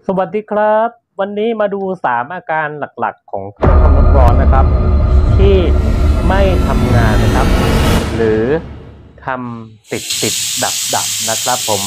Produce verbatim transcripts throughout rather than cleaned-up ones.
สวัสดีครับวันนี้มาดูสามอาการหลักๆของเครื่องทำน้ำร้อนนะครับที่ไม่ทำงานนะครับหรือทำติดติดดับดับนะครับผม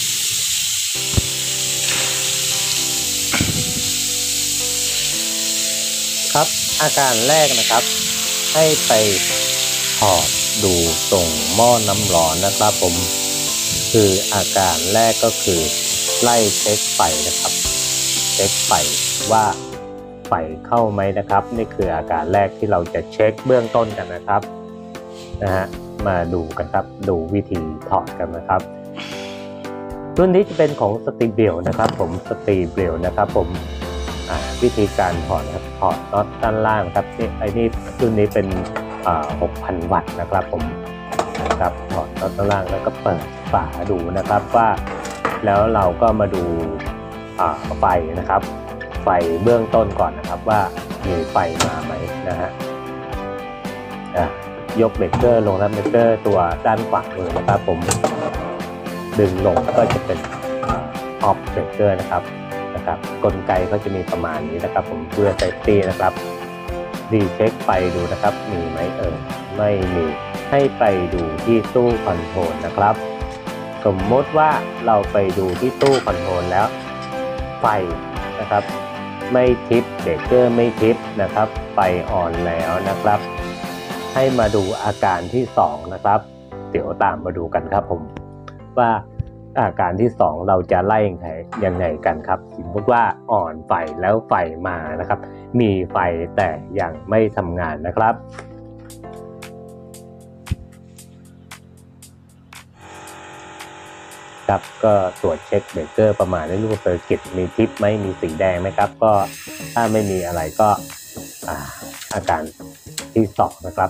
ครับอาการแรกนะครับให้ไปถอดดูตรงหม้อน้ำร้อนนะครับผมคืออาการแรกก็คือไล่เช็คไฟนะครับเช็คไฟว่าไฟเข้าไหมนะครับนี่คืออาการแรกที่เราจะเช็คเบื้องต้นกันนะครับนะฮะมาดูกันครับดูวิธีถอดกันนะครับรุ่นนี้จะเป็นของสตีเบลนะครับผมสตีเบลนะครับผมวิธีการถอดนะครับถอดน็อตด้านล่างครับนี่ไอ้นี่รุ่นนี้เป็นหกพันวัตต์นะครับผมนะครับถอดน็อตด้านล่างแล้วก็เปิดฝาดูนะครับว่าแล้วเราก็มาดูไฟนะครับไฟเบื้องต้นก่อนนะครับว่ามีไฟมาไหมนะฮะยกเบรกเกอร์ลงครับเบรกเกอร์ตัวด้านขวามือนะครับผมดึงลงก็จะเป็นออฟเบรกเกอร์นะครับนะครับกลไกก็จะมีประมาณนี้นะครับผมเพื่อเซฟตี้นะครับดีเช็คไฟดูนะครับมีไหมเออไม่มีให้ไปดูที่ตู้คอนโทรลนะครับสมมติว่าเราไปดูที่ตู้คอนโทรลแล้วไฟนะครับไม่ทิปเบรกเกอร์ไม่ทิปนะครับไฟอ่อนแล้วนะครับให้มาดูอาการที่สองนะครับเดี๋ยวตามมาดูกันครับผมว่าอาการที่สองเราจะไล่ยังไงยังไงกันครับสมมติว่าอ่อนไฟแล้วไฟมานะครับมีไฟแต่ยังไม่ทำงานนะครับครับก็ตรวจเช็คเบรกเกอร์ประมาณในรูปเซอร์กิตมีทิปไหมมีสีแดงไหมครับก็ถ้าไม่มีอะไรก็อาอาการที่สองนะครับ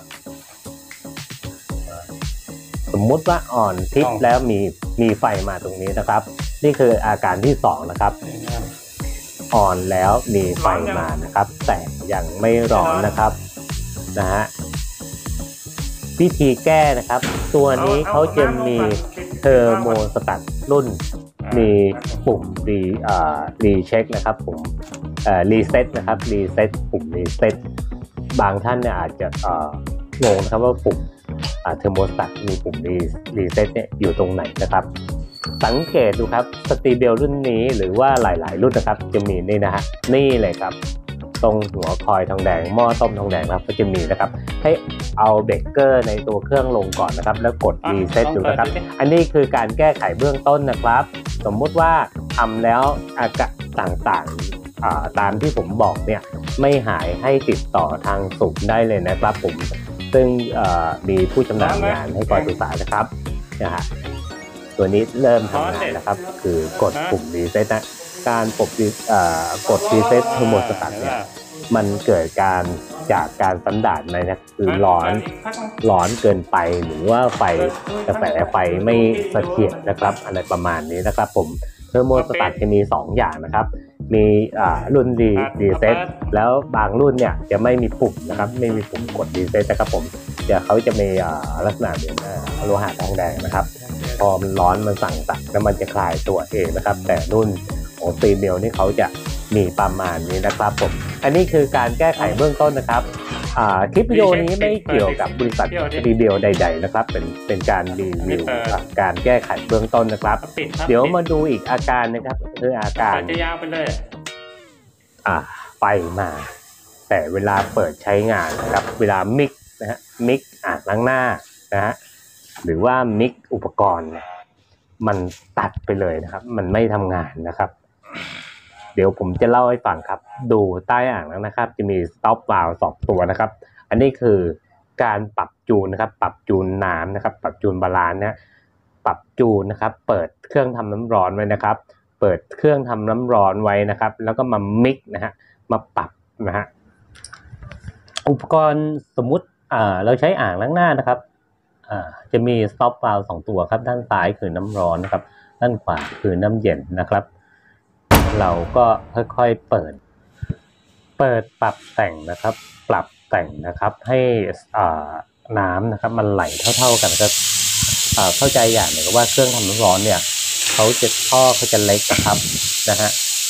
สมมุติว่าอ่อนทิปแล้วมีมีไฟมาตรงนี้นะครับนี่คืออาการที่สองนะครับอ่อนแล้วมีไฟมานะครับแต่ยังไม่ร้อนนะครับนะฮะวิธีแก้นะครับตัวนี้เขาจะมีเทอร์โมสตัตรุ่นมีปุ่มรีอ่ารีเช็คนะครับปุ่มเอ่อรีเซ็ตนะครับรีเซ็ตปุ่มรีเซ็ตบางท่านเนี่ยอาจจะเอ่องงนะครับว่าปุ่มเทอร์โมสตัตมีปุ่มรีรีเซ็ตเนี่ยอยู่ตรงไหนนะครับสังเกตดูครับสตีเบลรุ่นนี้หรือว่าหลายๆรุ่นนะครับจะมีนี่นะฮะนี่เลยครับตรงหัวคอยทองแดงหม้อต้มทองแดงครับก็จะมีนะครับให้เอาเบรกเกอร์ในตัวเครื่องลงก่อนนะครับแล้วกดรีเซ็ตดูนะครับอันนี้คือการแก้ไขเบื้องต้นนะครับสมมุติว่าทำแล้วอาการต่างๆตามที่ผมบอกเนี่ยไม่หายให้ติดต่อทางศูนย์ได้เลยนะครับผมซึ่งมีผู้ชำนาญงานให้คอยปรึกษานะครับนะฮะตัวนี้เริ่มทำงานนะครับคือกดปุ่มรีเซ็ตนะการปรับกดรีเซ็ตเทอร์โมสตัตเนี่ยมันเกิดการจากการสันดาปไหมนะคือร้อนร้อนเกินไปหรือว่าไฟกระแสไฟไม่เสถียรนะครับอะไรประมาณนี้นะครับผมเทอร์โมสตัตจะมีสองอย่างนะครับมีรุ่นรีรีเซ็ตแล้วบางรุ่นเนี่ยจะไม่มีปุ่มนะครับไม่มีปุ่มกดรีเซ็ตนะครับผมเดี๋ยวเขาจะมีลักษณะเหมือนโลหะทองแดงนะครับพอมันร้อนมันสั่งตัดแล้วมันจะคลายตัวเองนะครับแต่รุ่นของซีเมลนี่เขาจะมีประมาณนี้นะครับผมอันนี้คือการแก้ไขเบื้องต้นนะครับคลิปวิดีโอนี้ไม่เกี่ยวกับบริษัทซีเมลใดๆนะครับเป็นเป็นการรีวิวการแก้ไขเบื้องต้นนะครับเดี๋ยวมาดูอีกอาการนะครับคืออาการจะยาวไปเลยอ่าไฟมาแต่เวลาเปิดใช้งานนะครับเวลามิกนะฮะมิกอ่างล้างหน้านะฮะหรือว่ามิกอุปกรณ์มันตัดไปเลยนะครับมันไม่ทำงานนะครับเดี๋ยวผมจะเล่าให้ฟังครับดูใต้อ่างแล้วนะครับจะมีสต็อปวาล์วสองตัวนะครับอันนี้คือการปรับจูนนะครับปรับจูนน้ำนะครับปรับจูนบาลานซ์นะปรับจูนนะครับเปิดเครื่องทำน้ำร้อนไว้นะครับเปิดเครื่องทำน้ำร้อนไว้นะครับแล้วก็มามิกนะฮะมาปรับนะฮะอุปกรณ์สมมุติอ่าเราใช้อ่างล้างหน้านะครับอ่าจะมีสต็อปวาล์วสองตัวครับด้านซ้ายคือน้ำร้อนนะครับด้านขวาคือน้ำเย็นนะครับเราก็ค่อยๆเปิดเปิดปรับแต่งนะครับปรับแต่งนะครับให้อ่าน้ำนะครับมันไหลเท่าๆกันครับอ่าเข้าใจอย่างหนึ่งว่าเครื่องทำน้ำร้อนเนี่ยเขาจะท่อเขาจะเล็กนะครับนะฮะ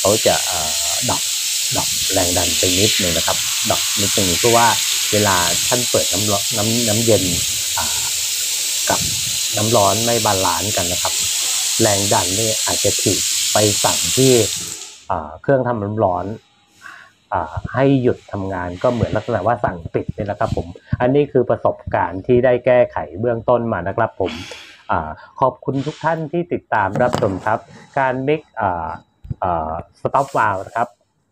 เขาจะดรอปดรอปแรงดันไปนิดนึงนะครับดรอปนิดนึงเพราะว่าเวลาท่านเปิดน้ำร้อนน้ำน้ำเย็นกับน้ำร้อนไม่บาลานซ์กันนะครับแรงดันนี่อาจจะถีบไปสั่งที่เครื่องทำน้ำร้อนให้หยุดทำงานก็เหมือนลักษณะว่าสั่งปิดนี่แหละครับผมอันนี้คือประสบการณ์ที่ได้แก้ไขเบื้องต้นมานะครับผมขอบคุณทุกท่านที่ติดตามรับชมครับการมิกสต็อปวาล์วนะครับ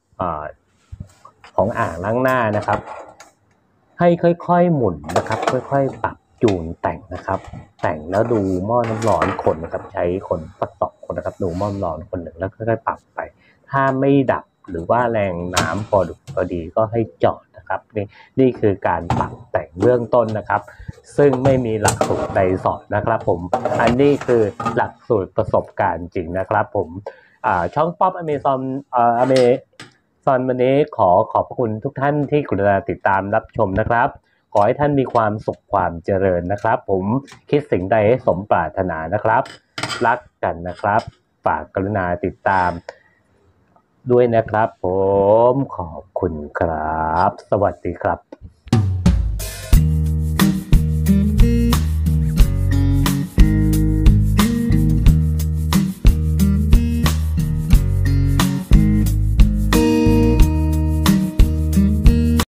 ของอ่างล้างหน้านะครับให้ค่อยๆหมุนนะครับค่อยๆปรับจูนแต่งนะครับแต่งแล้วดูหม้อน้ำร้อนคนนะครับใช้คนสักสองคนนะครับดูหม้อน้ำร้อนคนหนึ่งแล้วค่อยๆปรับไปถ้าไม่ดับหรือว่าแรงน้ำพอดุพอดีก็ให้จอดนะครับนี่นี่คือการปรับแต่งเบื้องต้นนะครับซึ่งไม่มีหลักสูตรใดสอนนะครับผมอันนี้คือหลักสูตรประสบการณ์จริงนะครับผมช่องป๊อปอเมซอนอเมซอนวันนี้ขอขอบคุณทุกท่านที่กรุณาติดตามรับชมนะครับขอให้ท่านมีความสุขความเจริญนะครับผมคิดสิ่งใดให้สมปรารถนานะครับรักกันนะครับฝากกรุณาติดตามด้วยนะครับผมขอบคุณครับสวัสดีครับ